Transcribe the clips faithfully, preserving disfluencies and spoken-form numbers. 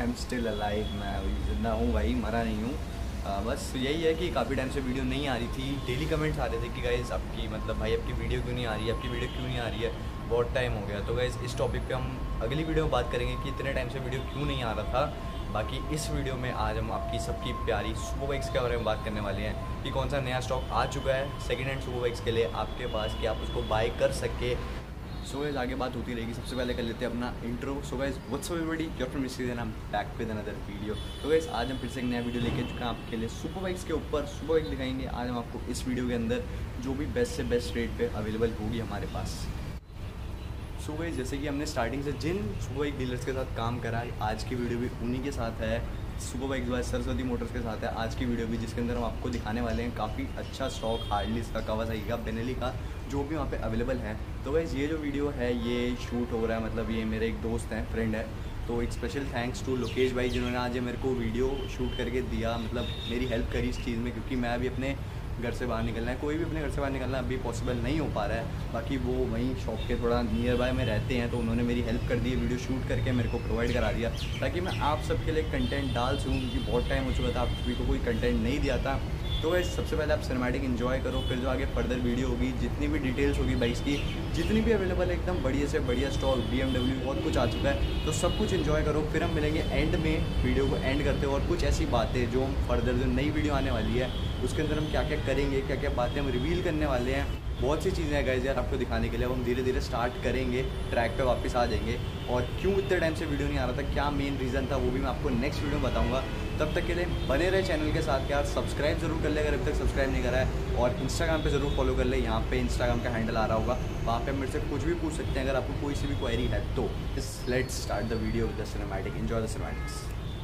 Am still alive, मैं अभी जिंदा हूँ भाई, मरा नहीं हूँ। बस यही है कि काफ़ी टाइम से वीडियो नहीं आ रही थी। डेली कमेंट्स आ रहे थे कि गाइज़ आपकी मतलब भाई आपकी वीडियो क्यों नहीं आ रही है, आपकी वीडियो क्यों नहीं आ रही है, बहुत टाइम हो गया। तो गाइज़ इस टॉपिक पे हम अगली वीडियो में बात करेंगे कि इतने टाइम से वीडियो क्यों नहीं आ रहा था। बाकी इस वीडियो में आज हम आपकी सबकी प्यारी सुपर बाइक्स के बारे में बात करने वाले हैं कि कौन सा नया स्टॉक आ चुका है सेकेंड हैंड सुपर बाइक्स के लिए आपके पास कि आप उसको बाय कर सके। सो गाइस आगे बात होती रहेगी। सबसे पहले कर लेते हैं अपना intro. So guys what's up everybody, you're from mister then I am back with another video. तो गाइस आज हम फिर से एक नया वीडियो लेके चुके हैं आपके लिए। सुपर बाइक्स के ऊपर सुपर बाइक दिखाएंगे आज हम आपको इस वीडियो के अंदर, जो भी बेस्ट से बेस्ट रेट पे अवेलेबल होगी हमारे पास। सो गाइस जैसे कि हमने स्टार्टिंग से जिन सुपर बाइक डीलर्स के साथ काम करा है, आज की वीडियो भी उन्हीं के साथ है। Super bikes by Saraswati motors के साथ है आज की वीडियो भी, जिसके अंदर हम आपको दिखाने वाले हैं काफ़ी अच्छा स्टॉक हार्डलीज का, कावासाकी का, बेनेली का, जो भी वहाँ पे अवेलेबल है। तो गाइस ये जो वीडियो है ये शूट हो रहा है, मतलब ये मेरे एक दोस्त हैं, फ्रेंड है, तो एक स्पेशल थैंक्स टू लोकेश भाई जिन्होंने आज ये मेरे को वीडियो शूट करके दिया, मतलब मेरी हेल्प करी इस चीज़ में, क्योंकि मैं अभी अपने घर से बाहर निकलना है, कोई भी अपने घर से बाहर निकलना अभी पॉसिबल नहीं हो पा रहा है। बाकी वो वहीं शॉप के थोड़ा नियर बाय में रहते हैं, तो उन्होंने मेरी हेल्प कर दी, वीडियो शूट करके मेरे को प्रोवाइड करा दिया ताकि मैं आप सबके लिए कंटेंट डाल सकूँ, क्योंकि बहुत टाइम हो चुका था आप सभी को कोई कंटेंट नहीं दिया था। तो वैसे सबसे पहले आप सिनेमैटिक एंजॉय करो, फिर जो आगे फर्दर वीडियो होगी, जितनी भी डिटेल्स होगी बाइक्स की, जितनी भी अवेलेबल है, एकदम बढ़िया से बढ़िया स्टॉक, बी एम डब्ल्यू बहुत कुछ आ चुका है, तो सब कुछ एंजॉय करो। फिर हम मिलेंगे एंड में, वीडियो को एंड करते हो, और कुछ ऐसी बातें जो हम फर्दर जो नई वीडियो आने वाली है उसके अंदर हम क्या क्या करेंगे, क्या क्या बातें हम रिवील करने वाले हैं, बहुत सी चीज़ें हैं गाइस यार आपको दिखाने के लिए। अब हम धीरे धीरे स्टार्ट करेंगे, ट्रैक पे वापस आ जाएंगे, और क्यों इतने टाइम से वीडियो नहीं आ रहा था, क्या मेन रीज़न था, वो भी मैं आपको नेक्स्ट वीडियो में बताऊंगा। तब तक के लिए बने रहे चैनल के साथ यार, सब्सक्राइब जरूर कर ले अगर अभी तक सब्सक्राइब नहीं करा है, और इंस्टाग्राम पे ज़रूर फॉलो कर ले, यहाँ पे इंस्टाग्राम का हैंडल आ रहा होगा, वहाँ पे मेरे से कुछ भी पूछ सकते हैं अगर आपको कोई सी भी क्वेरी है तो। Let's start the video with the cinematic, enjoy the cinematics.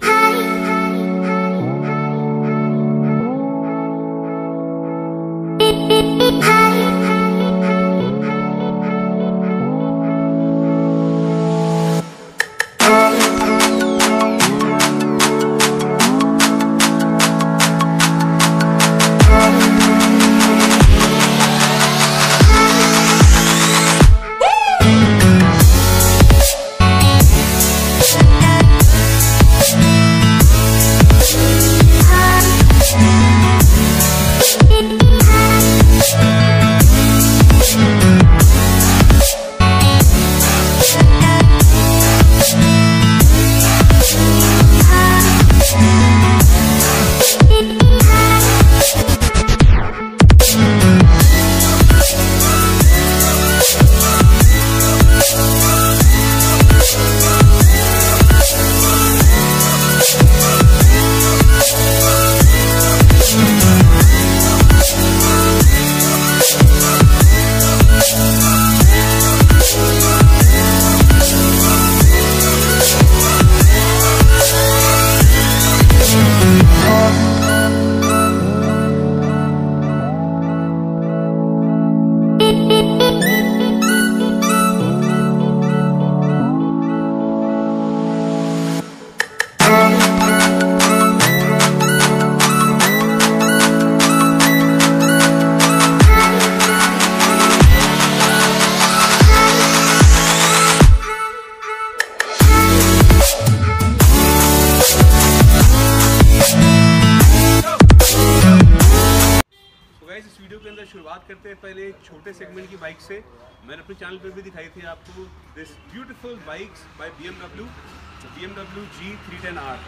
इस वीडियो के अंदर शुरुआत करते हैं पहले एक छोटे सेगमेंट की बाइक से। मैंने अपने चैनल पर भी दिखाई थी आपको this beautiful bikes by B M W, B M W G three ten R.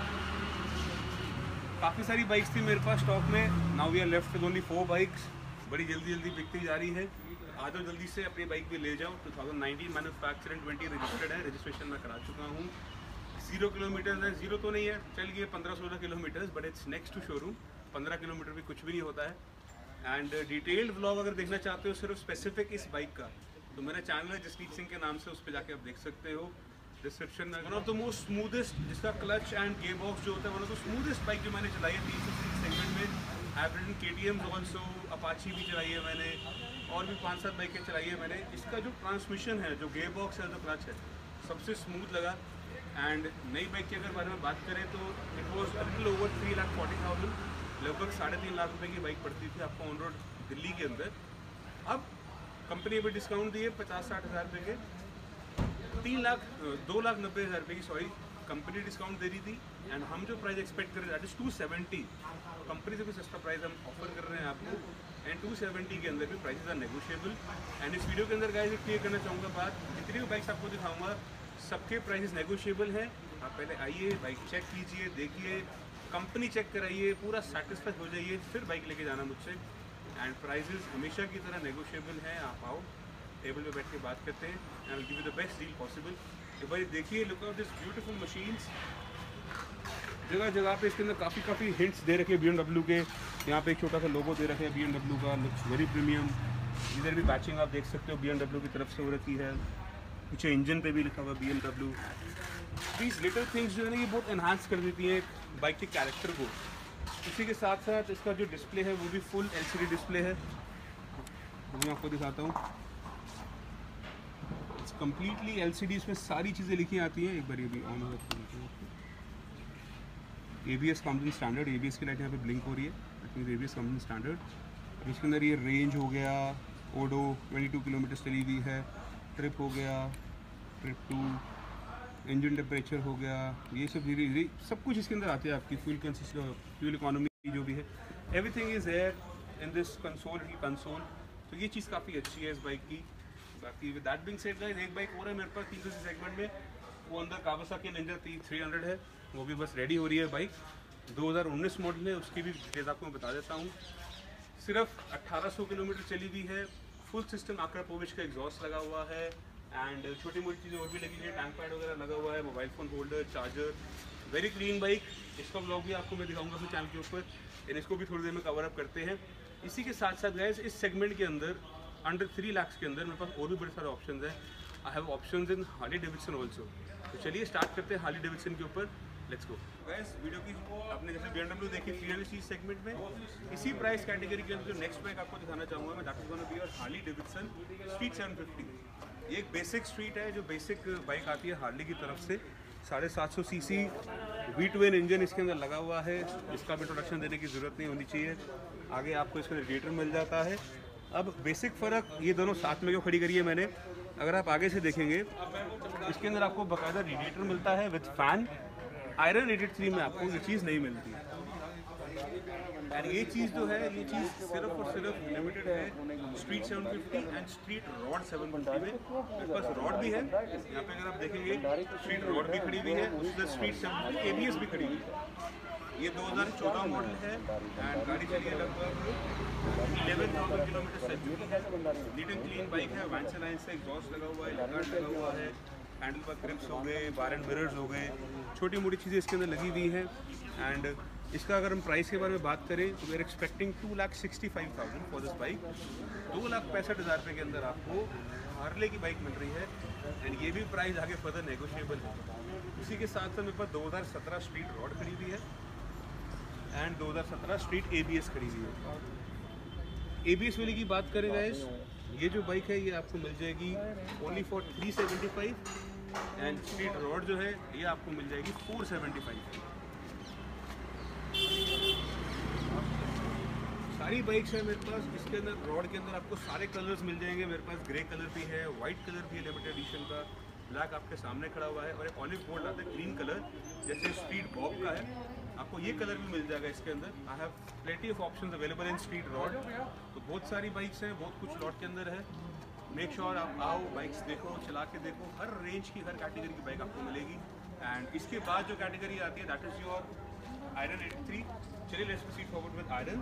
काफ़ी सारी बाइक्स थी मेरे पास स्टॉक में। Now we are left with only four bikes. बड़ी जल्दी जल्दी बिकती जा रही है, आ जाओ जल्दी से अपनी बाइक भी ले जाओ। Two thousand nineteen manufacture and twenty registered है, रजिस्ट्रेशन मैं करा चुका हूँ। जीरो किलोमीटर्स है, जीरो तो नहीं है, चल गए पंद्रह सोलह kilometres, but it's next to showroom. पंद्रह किलोमीटर भी कुछ भी नहीं होता है। एंड डिटेल्ड व्लॉग अगर देखना चाहते हो सिर्फ स्पेसिफिक इस बाइक का, तो मेरा चैनल है जसकीत सिंह के नाम से, उस पर जाके आप देख सकते हो। डिस्क्रिप्शन में one of the most smoothest, जिसका क्लच एंड गियर बॉक्स जो होता है, one of the smoothest bike जो मैंने चलाई है तीन सौ सेगमेंट में। I have ridden K T M also, Apache भी चलाई है मैंने, और भी पाँच सात बाइकें चलाई है मैंने। इसका जो ट्रांसमिशन है, जो गियर बॉक्स है, जो क्लच है, सबसे स्मूथ लगा। एंड नई बाइक की अगर बारे में बात करें तो it was little over three lakh forty thousand, लगभग साढ़े तीन लाख रुपए की बाइक पड़ती थी आपको ऑन रोड दिल्ली के अंदर। अब कंपनी अभी डिस्काउंट दिए पचास साठ हज़ार रुपये के, तीन लाख दो लाख नब्बे हज़ार रुपये की सॉरी कंपनी डिस्काउंट दे रही थी एंड हम जो प्राइस एक्सपेक्ट कर रहे थे that is two seventy, company से भी सस्ता प्राइस हम ऑफर कर रहे हैं आपको एंड टू सेवेंटी के अंदर भी प्राइसेस आर नेगोशिएबल। एंड इस वीडियो के अंदर गाइस एक क्लियर करना चाहूँगा बात, जितनी भी बाइक्स आपको दिखाऊंगा सबके प्राइसेस नेगोशिएबल हैं। आप पहले आइए, बाइक चेक कीजिए, देखिए, कंपनी चेक कराइए, पूरा सेटिस्फाई हो जाइए, फिर बाइक लेके जाना मुझसे। एंड प्राइसेस हमेशा की तरह नेगोशिएबल हैं। आप आओ, टेबल पे बैठ के बात करते हैं and I will give you the best deal possible. एक बार देखिए, look out this beautiful machines. जगह जगह पे इसके अंदर काफ़ी काफ़ी हिंट्स दे रखे हैं बी एम डब्ल्यू के। यहाँ पे एक छोटा सा लोगो दे रखे हैं बी एम डब्ल्यू का, लुक्स वेरी प्रीमियम। इधर भी बैचिंग आप देख सकते हो बी एम डब्ल्यू की तरफ से हो रखी है। पीछे इंजन पे भी लिखा हुआ B M W. These little things जो है ना ये बहुत एनहांस कर देती हैं बाइक के कैरेक्टर को। इसी के साथ साथ इसका जो डिस्प्ले है वो भी full L C D display है। मैं आपको दिखाता हूँ, it's completely L C D, इसमें सारी चीज़ें लिखी आती हैं। एक बार ये भी ऑन हो जाती है। A B S comes in standard, A B S की लाइट यहाँ पे ब्लिंक हो रही है, I think A B S comes in standard. इसके अंदर ये रेंज हो गया, ओडो बाईस किलोमीटर चली हुई है, ट्रिप हो गया, ट्रिप टू, इंजन टेम्परेचर हो गया, ये सब धीरे धीरे सब कुछ इसके अंदर आते हैं। आपकी फ्यूल कंसिस्ट फ्यूल इकोनॉमी जो भी है, everything is there in this console ही कंसोल। तो ये चीज़ काफ़ी अच्छी है इस बाइक की। बाकी with that being said guys, एक बाइक और है मेरे पास तीन सौ सी सेगमेंट में, वो अंदर कावासाकी निंजा थ्री हंड्रेड है, वो भी बस रेडी हो रही है बाइक। दो हज़ार उन्नीस मॉडल है, उसकी भी डिटेल्स आपको मैं बता देता हूँ। सिर्फ अट्ठारह सौ किलोमीटर चली हुई है, फुल सिस्टम आकर पोविच का एग्जॉस्ट लगा हुआ है एंड छोटी मोटी चीज़ें और भी लगी है, टैंक पैड वगैरह लगा हुआ है, mobile phone holder, charger, very clean bike. इसका ब्लॉग भी आपको मैं दिखाऊंगा अपने चैनल के ऊपर, एंड इसको भी थोड़ी देर में कवर अप करते हैं। इसी के साथ साथ गाइस इस सेगमेंट के अंदर अंडर थ्री लाख्स के अंदर मेरे पास और भी बड़े सारे ऑप्शंस हैं। I have options in Harley Davidson also. तो चलिए स्टार्ट करते हैं हार्ली डेविडसन के ऊपर, लेट्स गो। गाइस वीडियो की आपने जैसे बी एम डब्ल्यू देखी थ्री हंड्रेड सी सेगमेंट में, इसी प्राइस कैटेगरी के अंदर जो नेक्स्ट बाइक आपको दिखाना चाहूँगा मैं, that is gonna be your Harley Davidson Street seven fifty. ये एक बेसिक स्ट्रीट है, जो बेसिक बाइक आती है हार्ली की तरफ से। साढ़े सात सौ C C V twin engine इसके अंदर लगा हुआ है, इसका भी इंट्रोडक्शन देने की ज़रूरत नहीं होनी चाहिए। आगे आपको इसका रेडिएटर मिल जाता है। अब बेसिक फ़र्क, ये दोनों साथ में क्यों खड़ी करी है मैंने, अगर आप आगे से देखेंगे इसके अंदर आपको बाकायदा रेडिएटर मिलता है with fan. Iron eight three में आपको ये चीज़ नहीं मिलती है। और ये चीज़ जो है, ये चीज़ सिर्फ और सिर्फ लिमिटेड है Street seven fifty and Street Rod seven fifty में। मेरे पास रॉड भी है, यहाँ पे अगर आप देखेंगे स्ट्रीट रॉड भी खड़ी हुई है, उसके Street seven fifty A B S भी खड़ी हुई है। ये दो हज़ार चौदह मॉडल है एंड गाड़ी चली है लगभग इलेवन थाउजेंड किलोमीटर से चुकी है। नीट एंड क्लीन बाइक है, वैंसन लाइन से एग्जॉस्ट लगा हुआ है, लैगार्ड लगा हुआ है, हैंडल पर क्रिप्स हो गए, बार एंड मिरर्स हो गए, छोटी मोटी चीज़ें इसके अंदर लगी हुई हैं। एंड इसका अगर हम प्राइस के बारे में बात करें तो we are expecting two lakh sixty five thousand for this bike. दो लाख पैंसठ हज़ार रुपये के अंदर आपको हार्ले की बाइक मिल रही है एंड ये भी प्राइस आगे फर्दर नेगोशिएबल है। उसी के साथ साथ मेरे पास दो हज़ार सत्रह स्ट्रीट रॉड खड़ी हुई है एंड दो हज़ार सत्रह स्ट्रीट ए बी एस खड़ी हुई है। ए बी एस वाली की बात करें गाइस, ये जो बाइक है ये आपको मिल जाएगी only for three seventy five and Street Rod जो है ये आपको मिल जाएगी फोर सेवेंटी फाइव। सारी बाइक्स है मेरे पास, इसके अंदर रॉड के अंदर आपको सारे कलर्स मिल जाएंगे। मेरे पास ग्रे कलर भी है, वाइट कलर भी है लिमिटेड एडिशन का, ब्लैक आपके सामने खड़ा हुआ है और एक ऑलिव गोल्ड आता है ग्रीन कलर जैसे स्ट्रीट बॉब का है, आपको ये कलर भी मिल जाएगा इसके अंदर। I have plenty of options available in Street Rod. तो बहुत सारी बाइक्स हैं, बहुत कुछ लॉट के अंदर है। मेक श्योर sure आप आओ, बाइक्स देखो, चला के देखो, हर रेंज की हर कैटेगरी की बाइक आपको मिलेगी। एंड इसके बाद जो कैटेगरी आती है that is your Iron eighty three. चलिए let's proceed forward with Iron.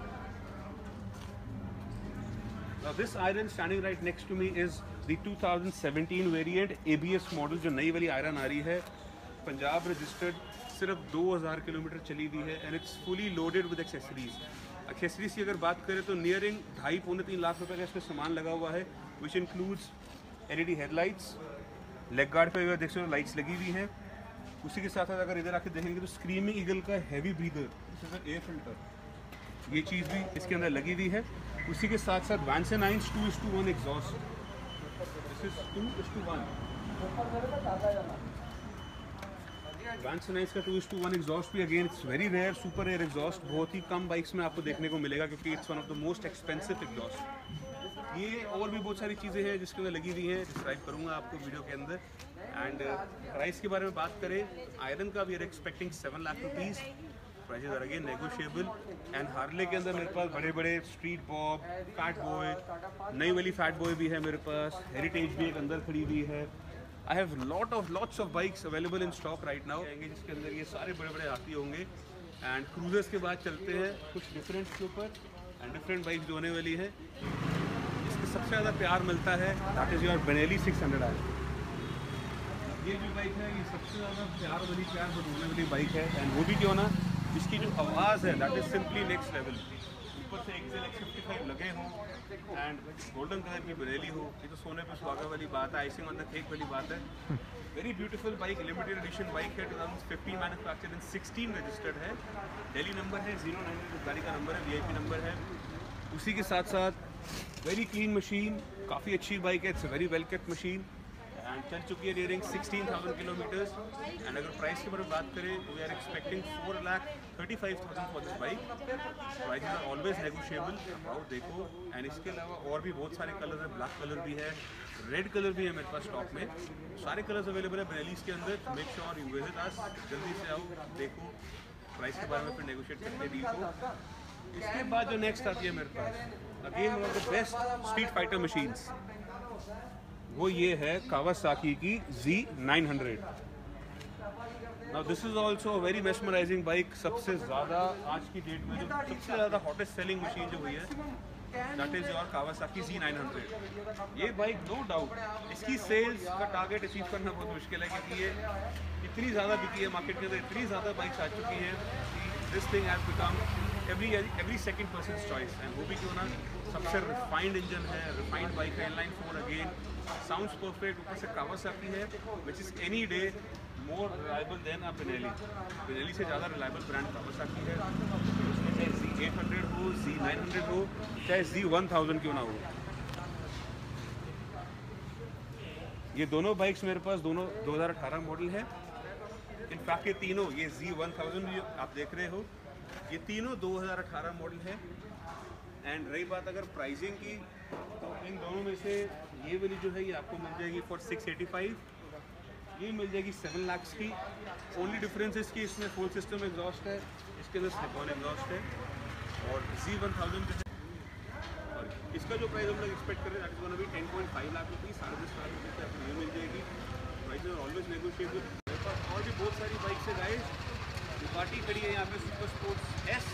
Now this iron standing right next to me is the two thousand seventeen variant A B S model, जो नई वाली iron आ रही है, Punjab registered, सिर्फ दो हज़ार kilometre चली हुई है and it's fully loaded with accessories. Accessories की अगर बात करें तो नियरिंग ढाई पौने तीन लाख रुपए का इसमें सामान लगा हुआ है, which includes L E D headlights, leg guard पे अगर देख सकते हो लाइट्स लगी हुई हैं। उसी के साथ साथ अगर इधर आके देखेंगे तो स्क्रीमिंग ईगल का हैवी ब्रीदर, एयर फिल्टर, ये चीज़ भी इसके अंदर लगी हुई है। उसी के साथ साथ Vance and Hines two is two one exhaust, this is two is two one Vance and Hines का two is two one exhaust भी again it's very rare, super rare exhaust, बहुत ही कम बाइक्स में आपको देखने को मिलेगा क्योंकि it's one of the most expensive exhaust. ये और भी बहुत सारी चीज़ें हैं जिसके अंदर लगी हुई हैं, डिस्क्राइब करूँगा आपको वीडियो के अंदर। एंड प्राइस के बारे में बात करें, आयरन का we are expecting seven lakh rupees, prices are again negotiable. And Harley के अंदर मेरे पास बड़े बड़े स्ट्रीट बॉब, फैट बॉय, नई वाली फैट बॉय भी है मेरे पास, हेरिटेज भी एक अंदर खड़ी हुई है। I have lot of lots of bikes available in stock right now, जिसके अंदर ये सारे बड़े बड़े हाथी होंगे। एंड क्रूजर्स के बाद चलते हैं कुछ डिफरेंट के ऊपर, एंड डिफरेंट बाइक्स जो होने वाली है। इसके सबसे ज़्यादा प्यार मिलता है that is your Benelli six hundred I. ये जो बाइक है ये सबसे ज़्यादा प्यार वाली प्यार बनने वाली बाइक है। एंड वो भी क्यों ना, इसकी जो आवाज़ है that is simply next level. ऊपर से एक्सेल एक्स फिफ्टी फाइव लगे हों एंड गोल्डन कलर की बरेली हो, ये तो सोने पे सुहागा वाली बात है, आइसिंग ऑन द केक वाली बात है। Very beautiful bike, limited edition bike है, two thousand fifteen manufactured in sixteen registered है, दिल्ली नंबर है, जीरो नाइन गाड़ी का नंबर है, वी आई पी नंबर है। उसी के साथ साथ वेरी क्लीन मशीन, काफ़ी अच्छी बाइक है, it's a very well kept machine and चल चुकी है nearing sixteen thousand kilometres. And अगर प्राइस के बारे में बात करें, we are expecting four lakh thirty five thousand for this bike. Prices are always negotiable, about देखो। एंड इसके अलावा और भी बहुत सारे कलर हैं, ब्लैक कलर भी है, रेड कलर भी है मेरे पास स्टॉक में, सारे कलर्स अवेलेबल है बेनेलीज के अंदर। Make sure you visit us, जल्दी से आओ, देखो, प्राइस के बारे में फिर नेगोशिएट करते हैं डील को। इसके बाद जो नेक्स्ट आती है मेरे पास, again one of the best street fighter machines, वो ये है कावासाकी की Z nine hundred. Now this is also a very mesmerising bike. सबसे ज़्यादा आज की डेट में जो सबसे ज़्यादा हॉटेस्ट सेलिंग मशीन जो हुई है that is your Kawasaki Z nine hundred. ये बाइक नो डाउट इसकी सेल्स का टारगेट अचीव करना बहुत मुश्किल है, क्योंकि ये इतनी ज़्यादा बिकी है मार्केट के अंदर, इतनी ज़्यादा बाइक्स आ चुकी हैं कि this thing has become every every second person choice. And वो भी क्यों ना, सबसे रिफाइंड इंजन है, रिफाइंड बाइक है, inline four again, sounds perfect, ऊपर से कावासाकी है which is any day more reliable than a Benelli. Benelli से ज़्यादा रिलायबल ब्रांड कावासाकी है, उसमें चाहे Z एट हंड्रेड हो, Z नाइन हंड्रेड हो, चाहे Z वन थाउजेंड क्यों ना हो। ये दोनों बाइक्स मेरे पास दोनों दो हज़ार अठारह मॉडल है। इनफैक्ट ये तीनों, ये Z वन थाउजेंड आप देख रहे हो, ये तीनों दो हज़ार अठारह मॉडल है। एंड रही बात अगर प्राइसिंग की, तो इन दोनों में से ये वाली जो है ये आपको मिल जाएगी फॉर सिक्स एटी फाइव, ये मिल जाएगी सेवन लाख्स की। ओनली डिफरेंस इसकी इसमें फुल सिस्टम एग्जॉस्ट है, इसके अंदर स्लिप-ऑन एग्जॉस्ट है। और Z वन थाउजेंड जो है, और इसका जो प्राइस हम लोग एक्सपेक्ट कर रहे हैं that is gonna be ten point five lakh rupees, साढ़े दस लाख रुपये आपको ये मिल जाएगी। Price always negotiable. मेरे पास और भी बहुत सारी बाइक्स है गाइस। दुकाटी खड़ी है यहाँ पे, super sports S,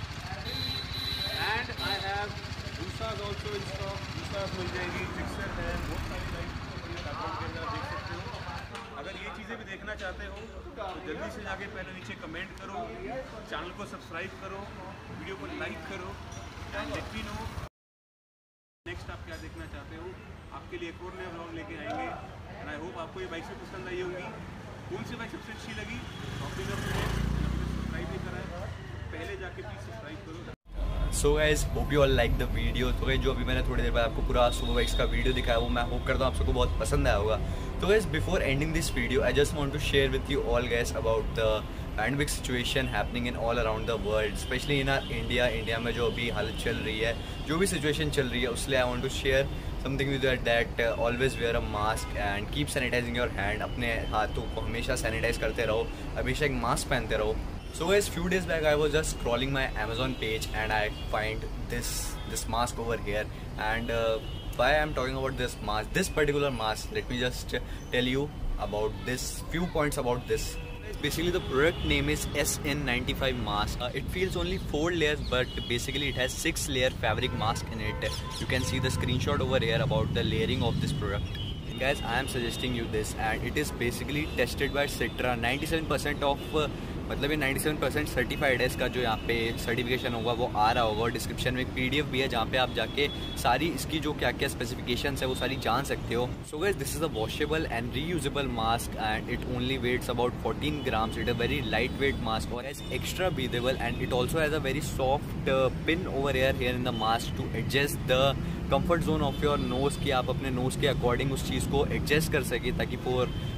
and I have दूसराज ऑल्सो इन स्टॉक, दूसराज मिल जाएगी, फिक्सर है, बहुत सारी बाइक देख सकते हो। अगर ये चीज़ें भी देखना चाहते हो तो जल्दी से जाके पहले नीचे कमेंट करो, चैनल को सब्सक्राइब करो, वीडियो को लाइक करो, and let me know next आप क्या देखना चाहते हो। आपके लिए एक और नया व्लॉग लेके आएंगे। एंड आई होप आपको ये बाइक से पसंद आई होगी। कौन सी बाइक सबसे अच्छी लगी, सब्सक्राइब नहीं करा है पहले जाके प्लीज़ सब्सक्राइब करो। So guys hope you all like the video. तो गाइज जो अभी मैंने थोड़ी देर बाद आपको पूरा सुपर बाइक्स का वीडियो दिखाया, वो मैं होप करता हूँ आप सबको बहुत पसंद आया होगा। तो guys before ending this video I just want to share with you all guys about the pandemic situation happening in all around the world, specially in our India. India में जो अभी हालत चल रही है, जो भी सिचुएशन चल रही है, उसलिए I want to share something with that always wear a mask and keep sanitising your hand. अपने हाथों को हमेशा सैनिटाइज करते रहो, हमेशा एक मास्क पहनते रहो। So guys, few days back I was just scrolling my Amazon page and I find this this mask over here. And uh, why I'm talking about this mask, this particular mask, let me just tell you about this, few points about this. Basically the product name is S N ninety-five mask. Uh, it feels only four layers, but basically it has six layer fabric mask in it. You can see the screenshot over here about the layering of this product. And guys, I am suggesting you this, and it is basically tested by Citra. ninety-seven percent of uh, मतलब ये ninety-seven percent certified है। इसका जो यहाँ पे certification होगा वो आ रहा होगा, और डिस्क्रिप्शन में एक पीडीएफ भी है जहाँ पे आप जाके सारी इसकी जो क्या क्या स्पेसिफिकेशंस है वो सारी जान सकते हो। So guys, this is a washable and reusable mask and it only weighs about fourteen grams. It a very light weight mask और is extra breathable, and it also has a very soft pin over air hair in the mask to adjust the comfort zone of your nose, कि आप अपने nose के according उस चीज़ को adjust कर सके ताकि for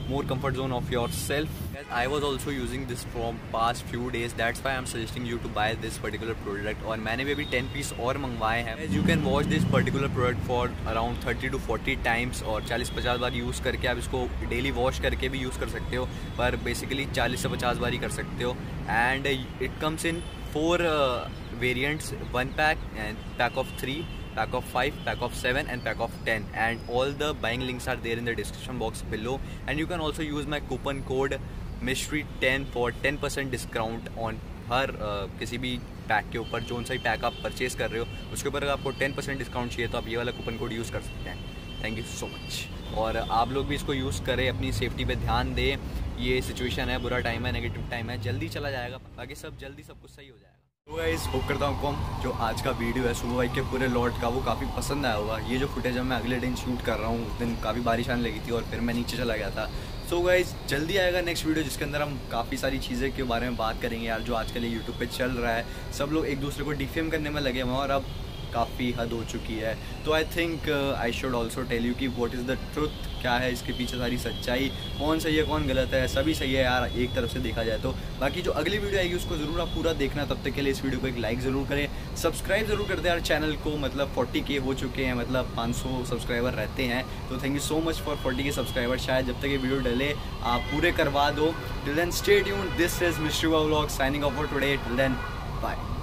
more comfort zone of yourself. I was also using this from past few days, that's why I'm suggesting you to buy this particular product. और मैंने भी अभी ten piece और मंगवाए हैं. As you can watch this particular product for around thirty to forty times और चालीस पचास बार यूज़ करके आप इसको डेली वॉश करके भी यूज़ कर सकते हो, पर बेसिकली चालीस से पचास बार ही कर सकते हो. And it comes in four uh, variants, one pack and pack of three, pack of five, pack of seven and pack of ten, and all the buying links are there in the description box below. And you can also use my coupon code mystery ten for ten percent discount on हर uh, किसी भी pack के ऊपर. जो सा भी pack आप purchase कर रहे हो उसके ऊपर अगर आपको ten percent डिस्काउंट चाहिए तो आप ये वाला कूपन कोड यूज़ कर सकते हैं. Thank you so much. और आप लोग भी इसको यूज़ करें, अपनी सेफ्टी पे ध्यान दें. ये सिचुएशन है, बुरा टाइम है, नेगेटिव टाइम है, जल्दी चला जाएगा, बाकी सब जल्दी सब कुछ सही हो जाएगा. तो गाइस होप करता हूँ आपको जो आज का वीडियो है सुबह भाई के पूरे लॉट का वो काफ़ी पसंद आया होगा. ये जो फुटेज है मैं अगले दिन शूट कर रहा हूँ, उस दिन काफ़ी बारिश आने लगी थी और फिर मैं नीचे चला गया था. सो so गाइस जल्दी आएगा नेक्स्ट वीडियो जिसके अंदर हम काफ़ी सारी चीज़ें के बारे में बात करेंगे यार, जो आजकल ये यूट्यूब पे चल रहा है. सब लोग एक दूसरे को डिफेम करने में लगे हुए हैं और अब काफ़ी हद हो चुकी है. तो I think I should also tell you कि व्हाट इज़ द ट्रुथ, क्या है इसके पीछे सारी सच्चाई, कौन सही है कौन गलत है. सभी सही है यार एक तरफ से देखा जाए तो. बाकी जो अगली वीडियो आएगी उसको ज़रूर आप पूरा देखना. तब तक के लिए इस वीडियो को एक लाइक ज़रूर करें, सब्सक्राइब ज़रूर कर दें यार चैनल को. मतलब forty के हो चुके हैं, मतलब पाँच सौ सब्सक्राइबर रहते हैं. तो thank you so much for forty के सब्सक्राइबर. शायद जब तक ये वीडियो डले आप पूरे करवा दो. Till then stay tuned. This is mystery vlog signing off for today. Till then bye.